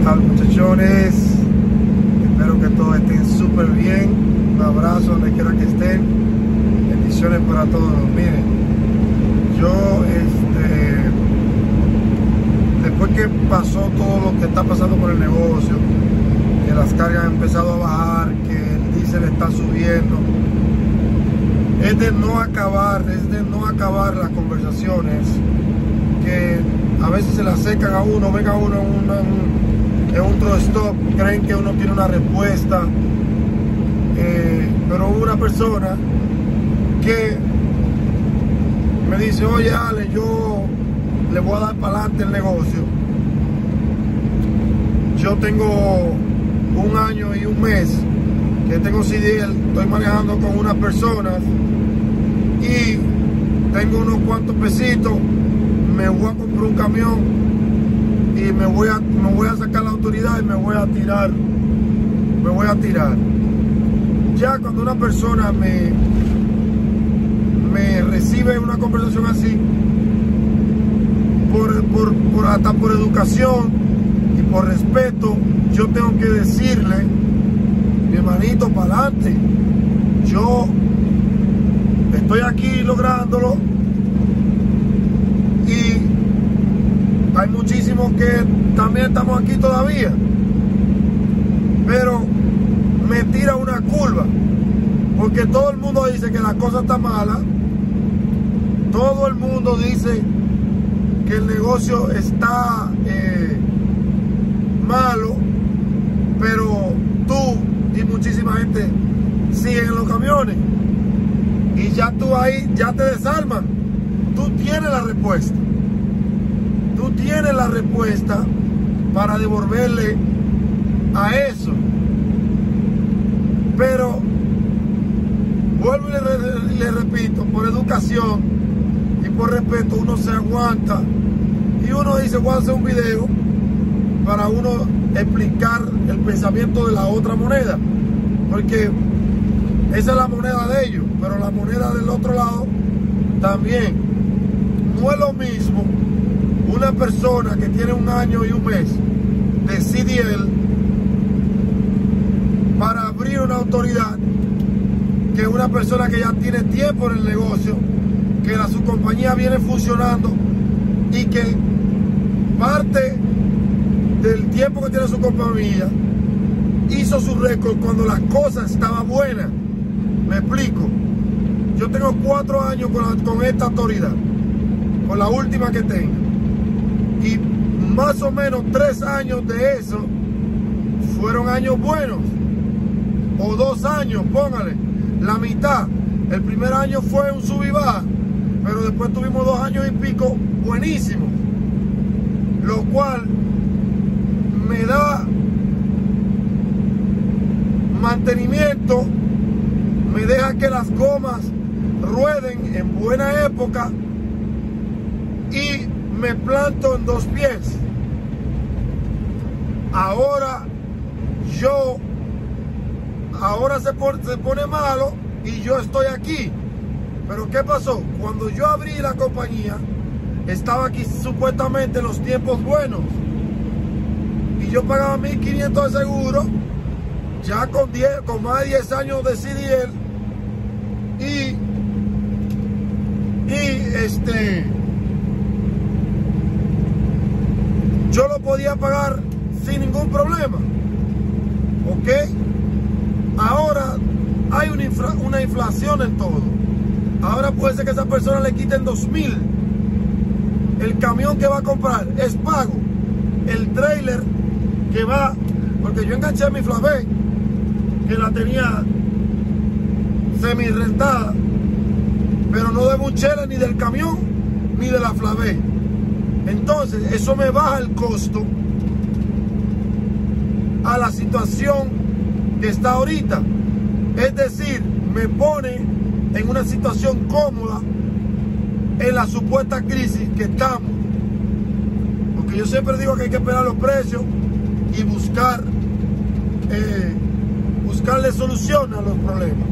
tal, muchachones? Espero que todos estén súper bien. Un abrazo donde quiera que estén. Bendiciones para todos. Miren, yo después que pasó todo lo que está pasando con el negocio, que las cargas han empezado a bajar, que el diésel está subiendo, es de no acabar las conversaciones que a veces se le acercan a uno, venga uno en un truck stop, creen que uno tiene una respuesta, pero hubo una persona que me dice: oye, Ale, yo le voy a dar para adelante el negocio. Yo tengo 1 año y 1 mes que tengo CDL, estoy manejando con unas personas y tengo unos cuantos pesitos. Me voy a comprar un camión y me voy a sacar la autoridad y me voy a tirar. Ya cuando una persona me recibe una conversación así, hasta por educación y por respeto, yo tengo que decirle: mi hermanito, para adelante, yo estoy aquí lográndolo. Y hay muchísimos que también estamos aquí todavía, pero me tira una curva, porque todo el mundo dice que la cosa está mala, todo el mundo dice que el negocio está malo, pero tú y muchísima gente siguen en los camiones, y ya tú ahí ya te desarman. Tú tienes la respuesta. Tú tienes la respuesta para devolverle a eso. Pero vuelvo y le repito, por educación y por respeto uno se aguanta y uno dice: voy a hacer un video para uno explicar el pensamiento de la otra moneda, porque esa es la moneda de ellos, pero la moneda del otro lado también. No es lo mismo una persona que tiene 1 año y 1 mes de CDL para abrir una autoridad que una persona que ya tiene tiempo en el negocio, que su compañía viene funcionando y que parte del tiempo que tiene su compañía hizo su récord cuando las cosas estaban buenas. Me explico. Yo tengo 4 años con esta autoridad, con la última que tengo, y más o menos 3 años de eso fueron años buenos, o 2 años, póngale, la mitad. El primer año fue un sub y baja, pero después tuvimos 2 años y pico buenísimos, lo cual me da mantenimiento, me deja que las gomas rueden en buena época y me planto en 2 pies. Ahora se pone malo y yo estoy aquí. Pero ¿qué pasó? Cuando yo abrí la compañía, estaba aquí supuestamente en los tiempos buenos y yo pagaba 1.500 de seguro, ya con más de 10 años de CDL, y yo lo podía pagar sin ningún problema, ¿ok? Ahora hay una inflación en todo. Ahora puede ser que a esa persona le quiten 2.000. El camión que va a comprar es pago. El trailer que va, porque yo enganché mi Flavé, que la tenía semi rentada, pero no de buchera ni del camión ni de la Flavé. Entonces eso me baja el costo a la situación que está ahorita. Es decir, me pone en una situación cómoda en la supuesta crisis que estamos. Porque yo siempre digo que hay que esperar los precios y buscarle solución a los problemas.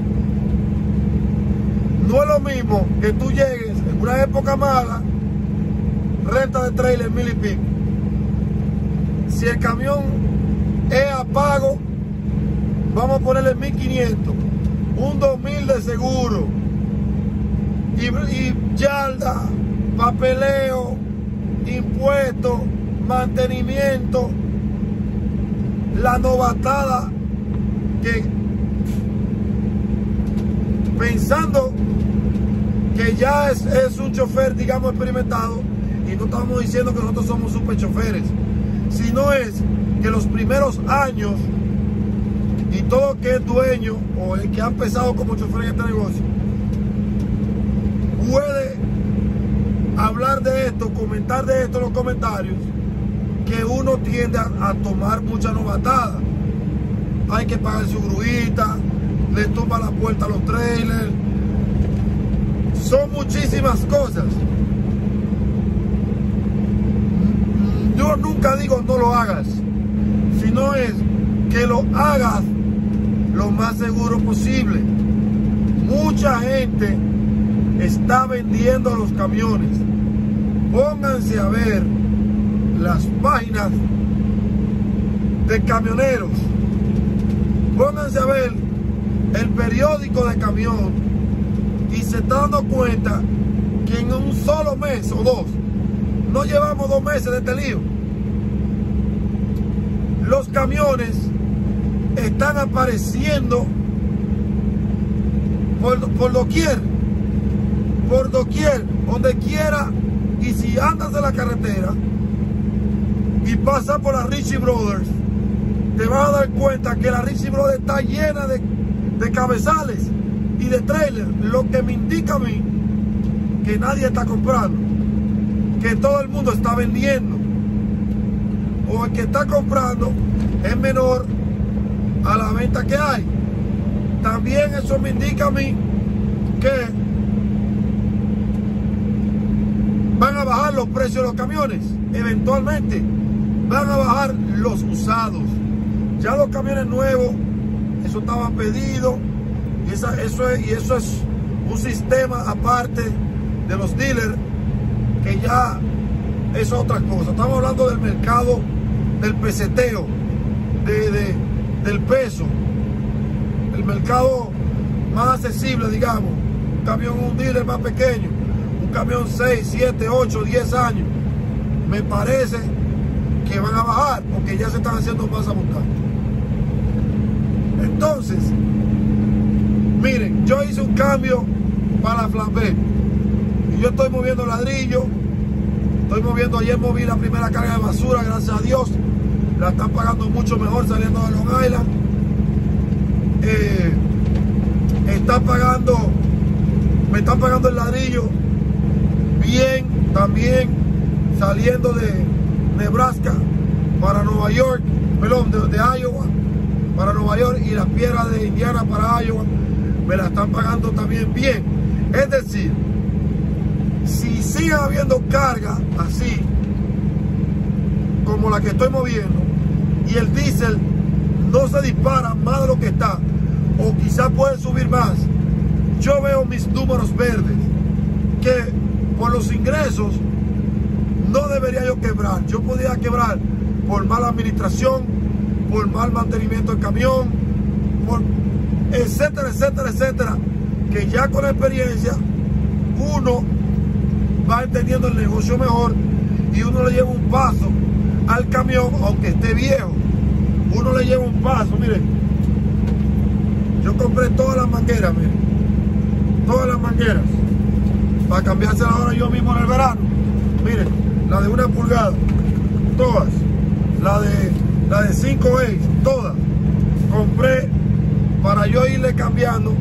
No es lo mismo que tú llegues en una época mala, renta de trailer 1.000 y pico, Si el camión es a pago, vamos a ponerle 1.500, un 2.000 de seguro, y yarda, papeleo, impuestos, mantenimiento, la novatada, que pensando que ya es un chofer, digamos, experimentado, y no estamos diciendo que nosotros somos super choferes, sino es que los primeros años, y todo que es dueño o el que ha empezado como chofer en este negocio puede hablar de esto, comentar de esto en los comentarios, que uno tiende a tomar mucha novatada. Hay que pagar su gruita, le tumba la puerta a los trailers, son muchísimas cosas. Yo nunca digo no lo hagas, sino es que lo hagas lo más seguro posible. Mucha gente está vendiendo los camiones. Pónganse a ver las páginas de camioneros, pónganse a ver el periódico de camión, y se está dando cuenta que en un solo mes o dos, no llevamos 2 meses de este lío, los camiones están apareciendo por doquier, donde quiera. Y si andas de la carretera y pasas por la Ritchie Brothers, te vas a dar cuenta que la Ritchie Brothers está llena de cabezales y de trailers, lo que me indica a mí que nadie está comprando, que todo el mundo está vendiendo, o el que está comprando es menor a la venta que hay. También eso me indica a mí que van a bajar los precios de los camiones. Eventualmente van a bajar los usados. Ya los camiones nuevos, eso estaba pedido, y eso es un sistema aparte de los dealers, que ya es otra cosa. Estamos hablando del mercado del peseteo, del peso, el mercado más accesible, digamos. Un camión, un dealer más pequeño, un camión 6, 7, 8, 10 años, me parece que van a bajar porque ya se están haciendo más abundantes. Entonces, miren, yo hice un cambio para la flambé y yo estoy moviendo ladrillo, ayer moví la primera carga de basura, gracias a Dios, la están pagando mucho mejor saliendo de Long Island. Me están pagando el ladrillo bien, también saliendo de Nebraska para Nueva York, perdón, de Iowa para Nueva York, y las piedras de Indiana para Iowa me la están pagando también bien. Es decir, si sigue habiendo carga así como la que estoy moviendo y el diésel no se dispara más de lo que está, o quizás puede subir más, yo veo mis números verdes, que por los ingresos no debería yo quebrar. Yo podría quebrar por mala administración, por mal mantenimiento del camión, por etcétera, etcétera, etcétera, que ya con la experiencia uno va entendiendo el negocio mejor y uno le lleva un paso al camión, aunque esté viejo. Uno le lleva un paso. Miren, yo compré todas las mangueras, miren, todas las mangueras, para cambiárselas ahora yo mismo en el verano. Miren, la de 1 pulgada, todas, la de 5/8, todas. Compré para yo irle cambiando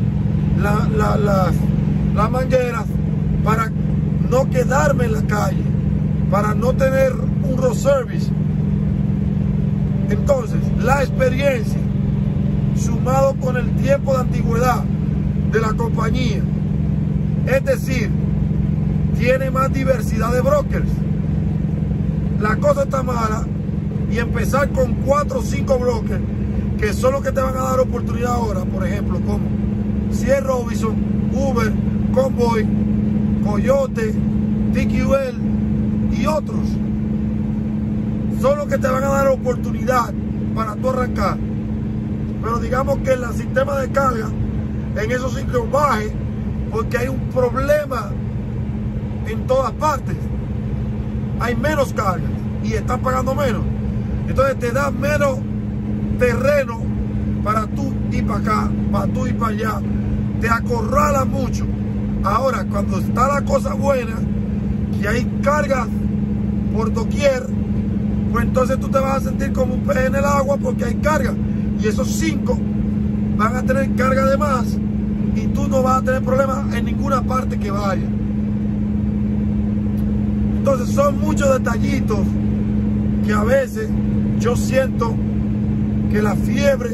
las mangueras, para no quedarme en la calle, para no tener un road service. Entonces, la experiencia sumado con el tiempo de antigüedad de la compañía, es decir, tiene más diversidad de brokers. La cosa está mala, y empezar con 4 o 5 brokers, que son los que te van a dar oportunidad ahora, por ejemplo, como C.R. Robinson, Uber, Convoy, Coyote, TQL y otros. son los que te van a dar oportunidad para tú arrancar. Pero digamos que el sistema de carga en esos sitios baje, porque hay un problema en todas partes. Hay menos cargas y están pagando menos. Entonces te da menos terreno para tú ir para acá, para tú ir para allá. Te acorrala mucho. Ahora, cuando está la cosa buena, que hay cargas por doquier, pues entonces tú te vas a sentir como un pez en el agua porque hay carga. Y esos 5 van a tener carga de más y tú no vas a tener problemas en ninguna parte que vaya. Entonces son muchos detallitos que a veces yo siento que la fiebre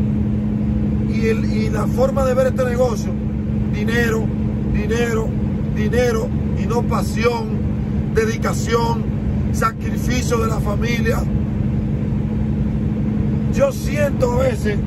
y la forma de ver este negocio, dinero, dinero, dinero y no pasión, dedicación, sacrificio de la familia. Yo siento a veces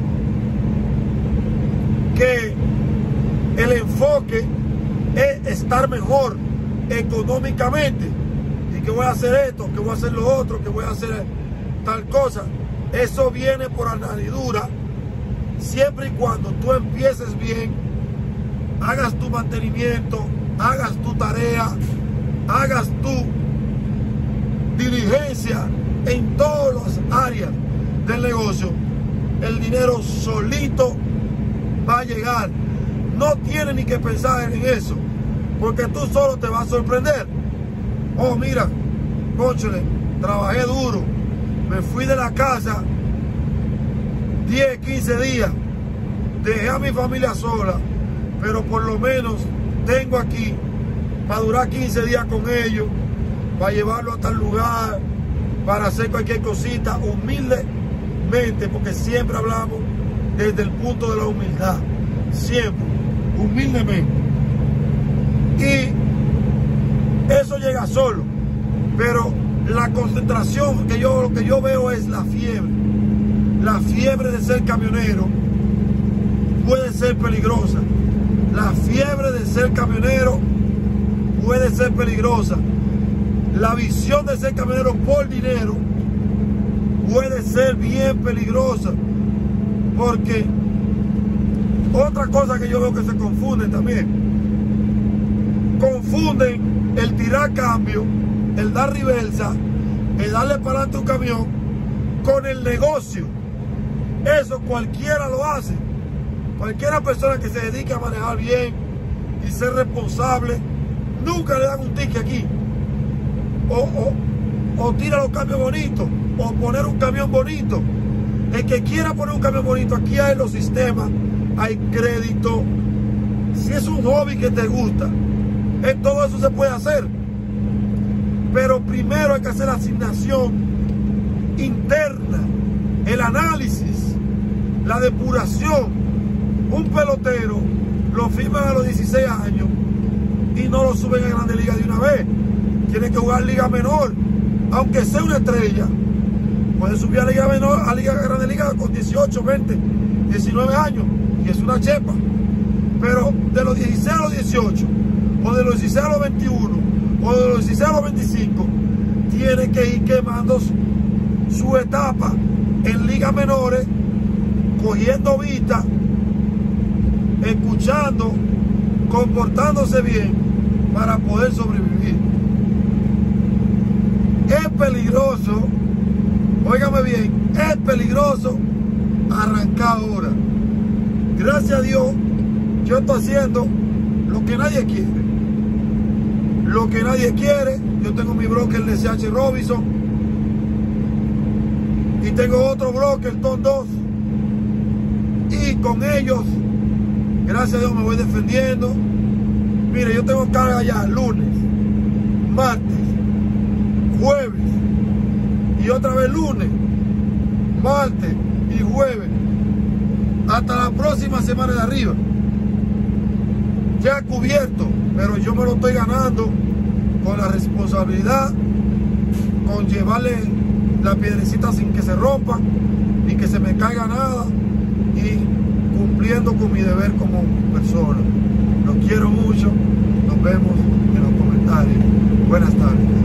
que el enfoque es estar mejor económicamente y que voy a hacer esto, que voy a hacer lo otro, que voy a hacer tal cosa. Eso viene por añadidura siempre y cuando tú empieces bien, hagas tu mantenimiento, hagas tu tarea, hagas tu diligencia en todas las áreas del negocio. El dinero solito va a llegar. No tienes ni que pensar en eso, porque tú solo te vas a sorprender. Oh, mira, cónchale, trabajé duro, me fui de la casa 10, 15 días, dejé a mi familia sola, pero por lo menos tengo aquí para durar 15 días con ellos, para llevarlo a tal lugar, para hacer cualquier cosita humildemente, porque siempre hablamos desde el punto de la humildad, siempre, humildemente. Y eso llega solo, pero la concentración lo que yo veo es la fiebre. La fiebre de ser camionero puede ser peligrosa. La fiebre de ser camionero puede ser peligrosa. La visión de ser camionero por dinero puede ser bien peligrosa. Porque otra cosa que yo veo que se confunden también. Confunden el tirar cambio, el dar reversa, el darle para adelante un camión con el negocio. Eso cualquiera lo hace. Cualquiera persona que se dedique a manejar bien y ser responsable, nunca le dan un ticket aquí. O tira los cambios bonitos, o poner un camión bonito. El que quiera poner un camión bonito, aquí hay los sistemas, hay crédito. Si es un hobby que te gusta, todo eso se puede hacer. Pero primero hay que hacer la asignación interna, el análisis, la depuración. Un pelotero lo firman a los 16 años y no lo suben a Grandes Ligas de una vez. Tiene que jugar Liga Menor, aunque sea una estrella. Puede subir a Liga Menor, a Liga Grandes Ligas con 18, 20, 19 años, y es una chepa. Pero de los 16 a los 18, o de los 16 a los 21, o de los 16 a los 25, tiene que ir quemando su etapa en ligas menores, cogiendo vista, escuchando, comportándose bien para poder sobrevivir. Es peligroso, óigame bien, es peligroso arrancar ahora. Gracias a Dios, yo estoy haciendo lo que nadie quiere. Lo que nadie quiere. Yo tengo mi broker de CH Robinson y tengo otro broker, TON 2, y con ellos, gracias a Dios, me voy defendiendo. Mire, yo tengo carga ya lunes, martes, jueves y otra vez lunes, martes y jueves, hasta la próxima semana de arriba. Ya cubierto, pero yo me lo estoy ganando con la responsabilidad, con llevarle la piedrecita sin que se rompa ni que se me caiga nada, y cumpliendo con mi deber como persona. Los quiero mucho, nos vemos en los comentarios. Buenas tardes.